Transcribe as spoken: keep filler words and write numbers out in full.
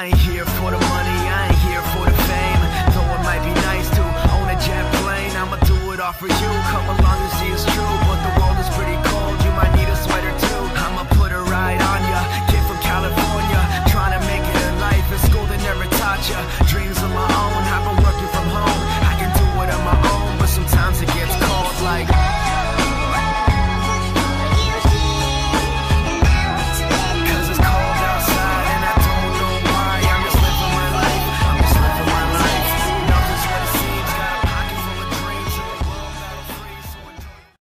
I ain't here for the money, I ain't here for the fame. Though it might be nice to own a jet plane, I'ma do it all for you. Come along and see it's true.